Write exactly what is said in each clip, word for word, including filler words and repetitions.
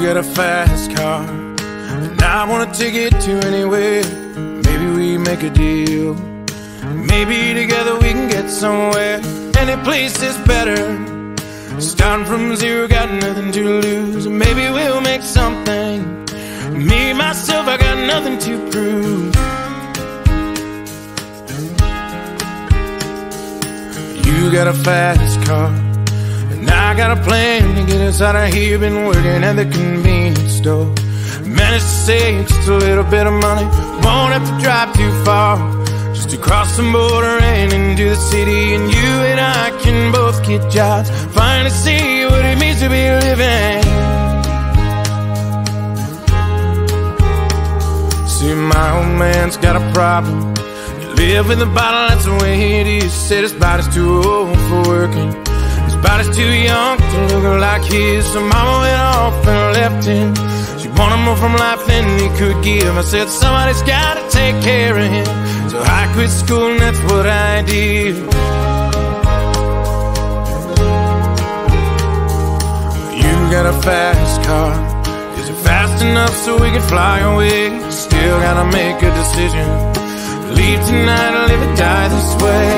got a fast car, and I wanna take it to anywhere. Maybe we make a deal. Maybe together we can get somewhere. Any place is better. Starting from zero, got nothing to lose. Maybe we'll make something. Me, myself, I got nothing to prove. You got a fast car, and I got a plan to get us out of here. Been working at the convenience store. Managed to save just a little bit of money. Won't have to drive too far, just to cross the border and into the city. And you and I can both get jobs, finally see what it means to be living. See, my old man's got a problem. He live with a bottle, that's the way it is. Said his body's too old for working, his body's too young to look like his. So mama went off and left him. She wanted more from life than he could give. I said somebody's gotta take care of him. So I quit school and that's what I did. You got a fast car, is it fast enough so we can fly away? Still gotta make a decision. Leave tonight or live or die this way.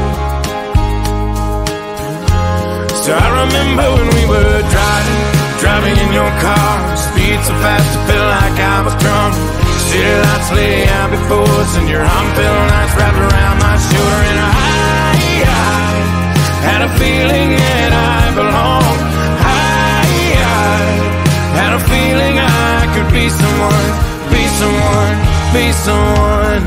So I remember when we were driving, driving in your car. Speed so fast it felt like I was drunk. City lights lay out before us, and your arm felt nice wrapped around my shoulder. And I, I had a feeling that I belonged. I, I had a feeling I could be someone, be someone, be someone.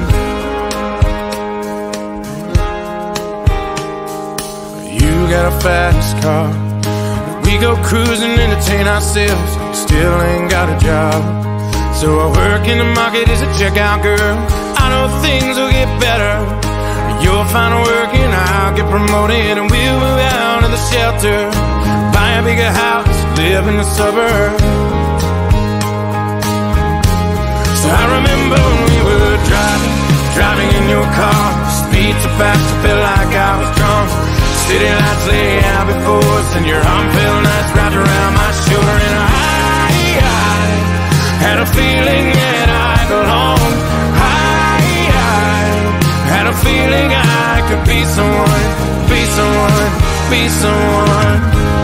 You got a fast car, we go cruising, entertain ourselves. Still ain't got a job, so I work in the market as a checkout girl. I know things will get better. You'll find work and I'll get promoted, and we'll move out of the shelter, buy a bigger house, live in the suburbs. So I remember when we were driving, driving in your car. Speed so fast it felt like I was drunk. City lights lay out before us, and your arm felt nice wrapped around my shoulder. And I, I had a feeling that I belonged. I, I had a feeling I could be someone, be someone, be someone.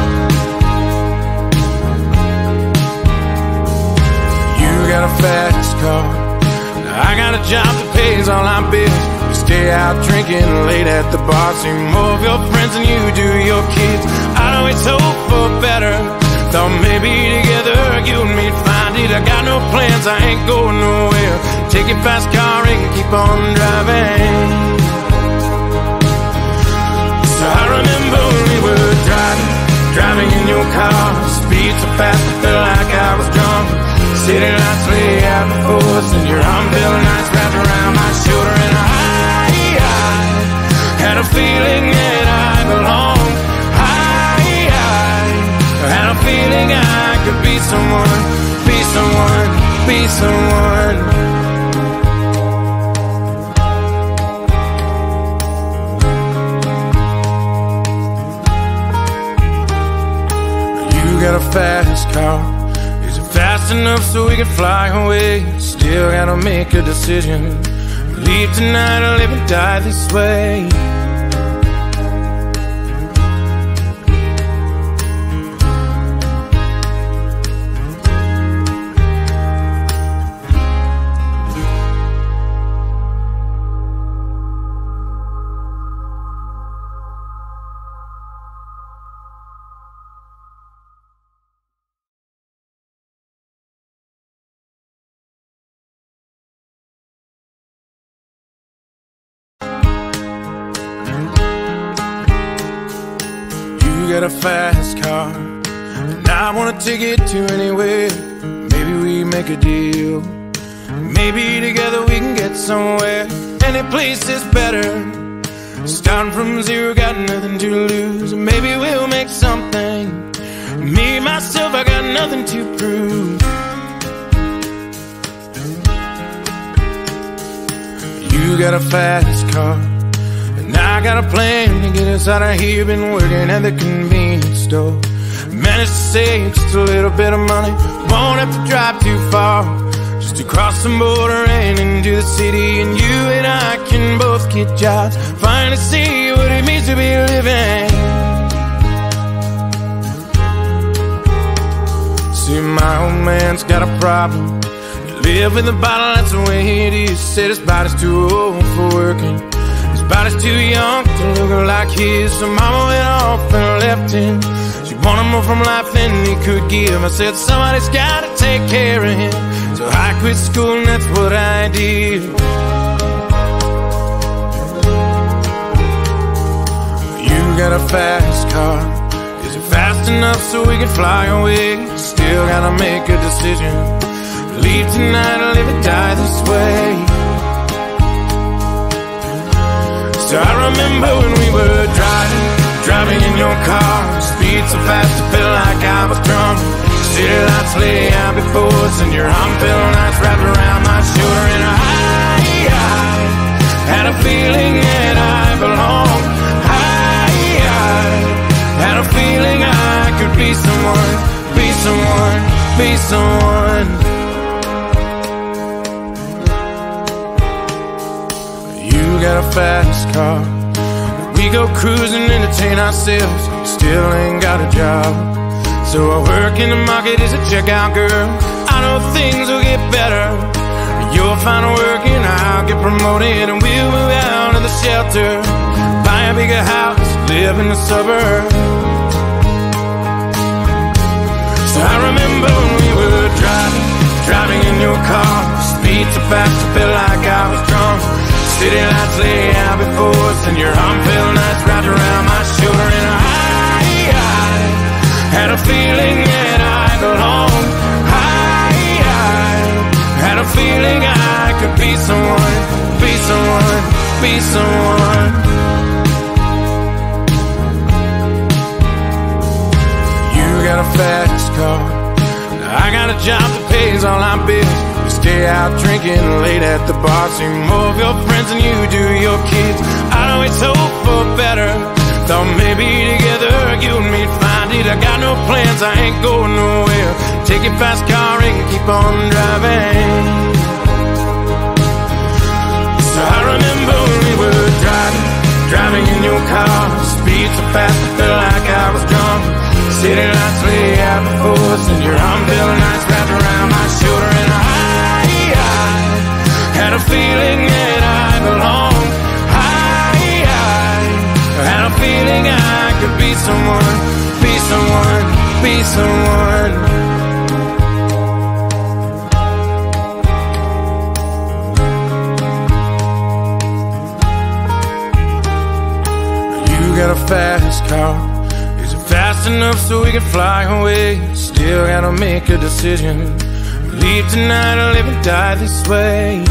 You got a fast car, I got a job that pays all our bills. You stay out drinking late at the bar, see more of your friends than you do your kids. I'd always hope for better, thought maybe together you and me'd find it. I got no plans, I ain't going nowhere. Take your fast car and keep on driving. So I remember when we were driving, driving in your car. Speed so fast it felt like I was drunk. City lights lay out before us, and your arm felt nice wrapped around my shoulder. And I, I had a feeling that I belonged. I, I had a feeling I could be someone, be someone, be someone. You got a fast car, fast enough so we can fly away. Still gotta make a decision. Leave tonight or live or die this way. You got a fast car, and I wanna take it to anywhere. Maybe we make a deal. Maybe together we can get somewhere. Any place is better. Starting from zero, got nothing to lose. Maybe we'll make something. Me, myself, I got nothing to prove. You got a fast car, and I got a plan to get us out of here. Been working at the convenience store. Managed to save just a little bit of money. won't have to drive too far, just to cross the border and into the city. And you and I can both get jobs, finally see what it means to be living. See, my old man's got a problem. He live with a bottle, that's the way it is. Said his body's too old for working, his body's too young to look like his. So mama went off and left him. She wanted more from life than he could give. I said somebody's gotta take care of him, so I quit school and that's what I did. You got a fast car, is it fast enough so we can fly away? Still gotta make a decision, leave tonight or live or die this way. So I remember when we were driving, driving in your car, speed so fast it felt like I was drunk. City lights lay out before us and your arm felt nice wrapped around my shoulder. And I, I had a feeling that I belonged. I, I had a feeling I could be someone, be someone, be someone. You got a fast car, we go cruising, entertain ourselves, still ain't got a job. So I work in the market as a checkout girl. I know things will get better, you'll find work and I'll get promoted, and we'll move out of the shelter, buy a bigger house, live in the suburbs. So I remember when we were driving, driving in your car, speed so fast it felt like I was drunk. City lights lay out before us and your arm felt nice wrapped around my shoulder. And I, I had a feeling that I belonged. I, I had a feeling I could be someone, be someone, be someone. You got a fast car, I got a job that pays all our bills. Stay out drinking late at the bar, see more of your friends than you do your kids. I always hope for better, thought maybe together you and me'd find it. I got no plans, I ain't going nowhere. Take your fast car and keep on driving. So I remember when we were driving, driving in your car, speed so fast I felt like I was drunk. City lights lay out before us and your arm felt nice wrapped around my shoulder. And I had a feeling that I belonged. I, I had a feeling I could be someone, be someone, be someone. You got a fast car, is it fast enough so we can fly away? Still gotta make a decision, leave tonight or live and die this way.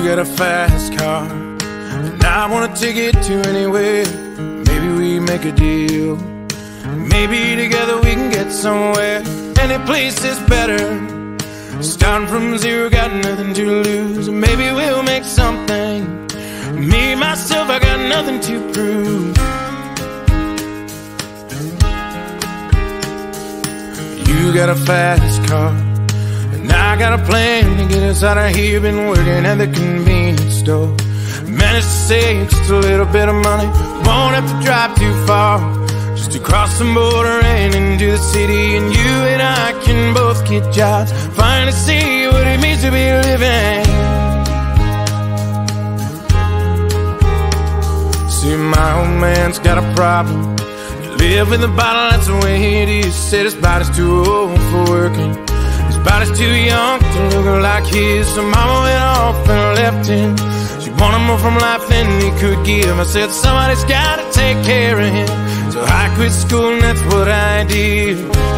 got a fast car, and I wanna take it to anywhere. Maybe we make a deal. Maybe together we can get somewhere. Any place is better. Starting from zero, got nothing to lose. Maybe we'll make something. Me, myself, I got nothing to prove. You got a fast car, and I got a plan to get us out of here. Been working at the convenience store. Managed to save just a little bit of money. Won't have to drive too far, just to cross the border and into the city. And you and I can both get jobs, finally see what it means to be living. See, my old man's got a problem. You live in the bottle, that's the way it is. Said his body's too old for working, his body's too young to look like his. So mama went off and left him. She wanted more from life than he could give. I said somebody's gotta take care of him. So I quit school and that's what I did.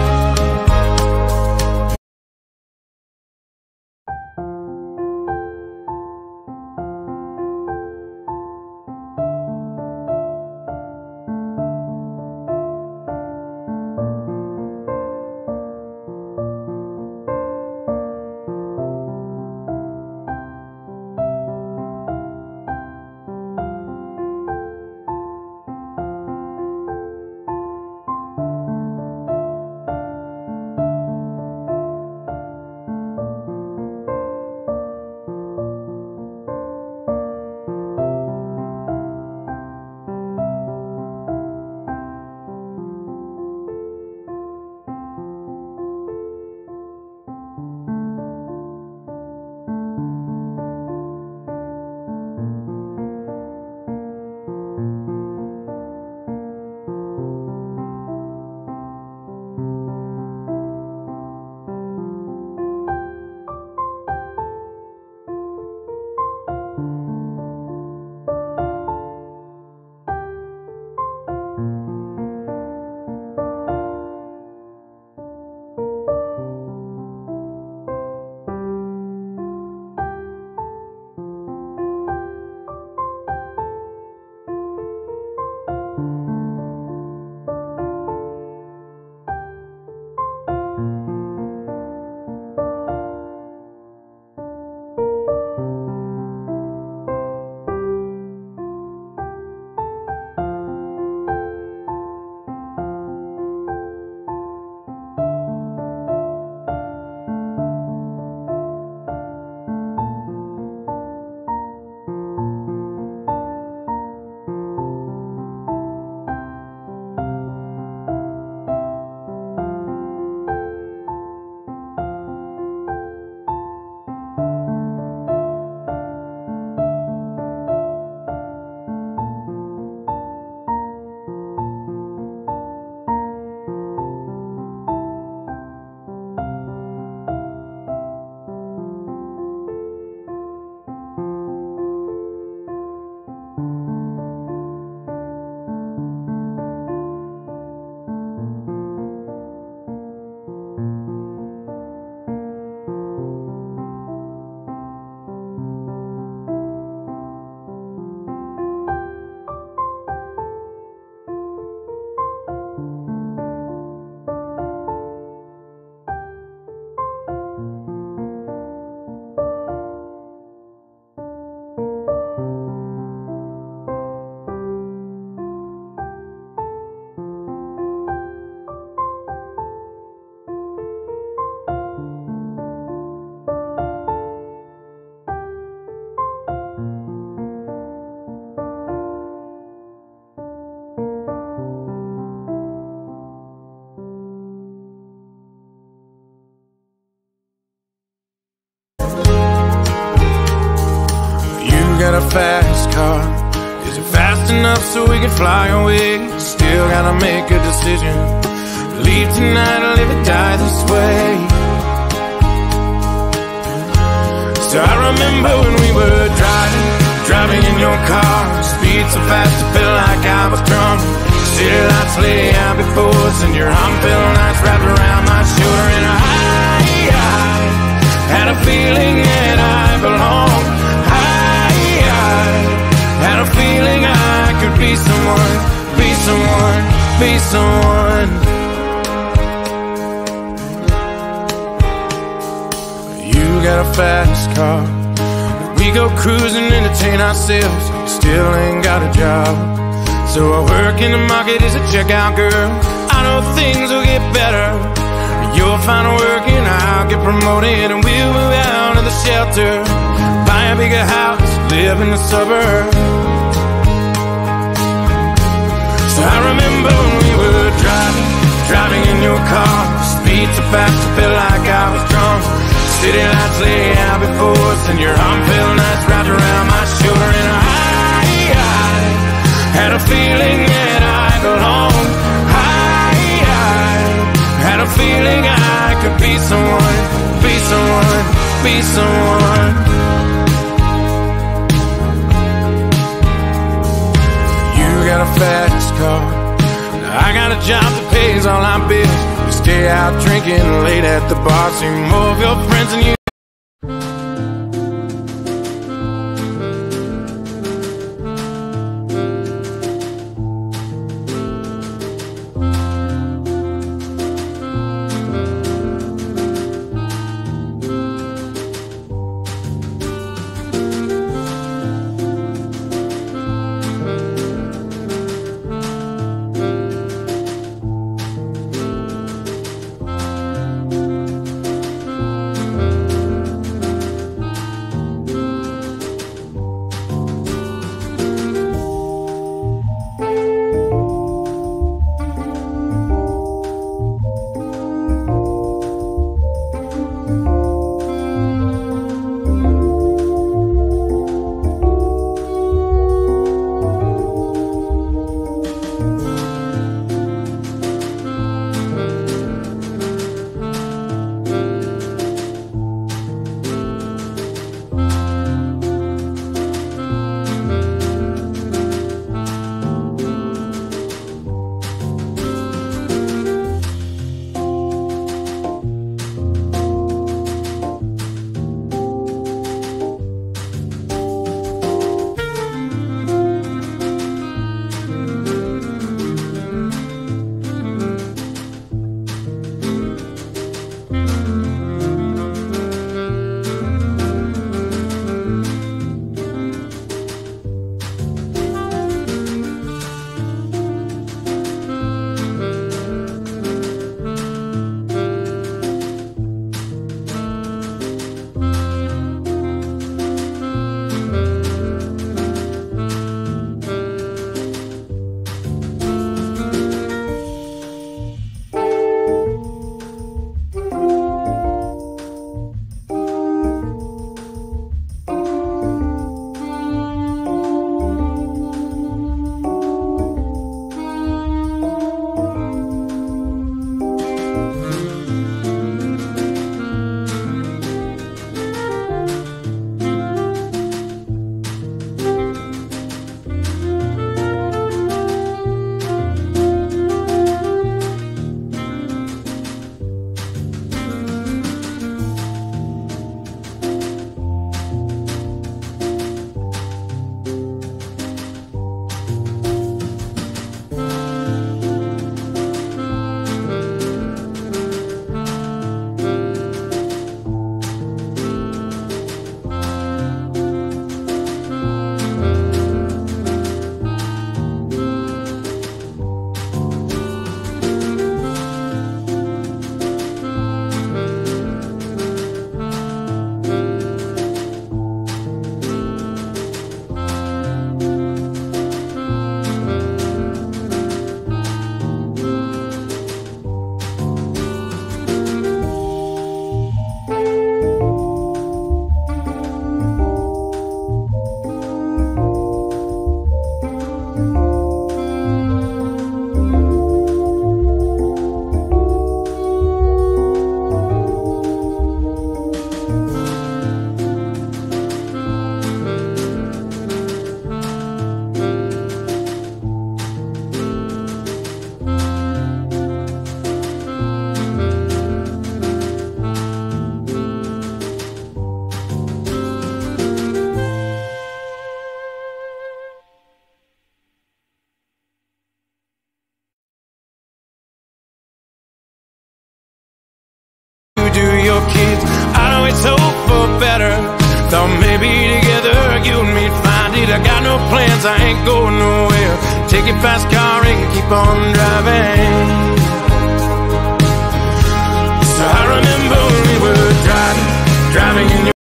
got a fast car. Is it fast enough so we can fly away? Still gotta make a decision. Leave tonight or live or die this way. So I remember when we were driving, driving in your car. Speed so fast it felt like I was drunk. City lights lay out before us, and your arm felt nice wrapped around my shoulder. And I, I had a feeling that I belonged. I be someone, be someone, be someone. You got a fast car, we go cruising, entertain ourselves, still ain't got a job. So I work in the market as a checkout girl. I know things will get better. You'll find work and I'll get promoted, and we'll move out of the shelter, buy a bigger house, live in the suburbs. So I remember when we were driving, driving in your car, speed so fast I felt like I was drunk. City lights lay out before us, and your arm felt nice wrapped around my shoulder. And I, I had a feeling that I belonged. I, I had a feeling I could be someone, be someone, be someone. You got a fast car, I got a job that pays all our bills. We stay out drinking late at the bar, see more of your friends than you. let's hope for better. Thought maybe together you and me'd find it. I got no plans, I ain't going nowhere. Take your fast car and keep on driving. So I remember when we were driving, driving in your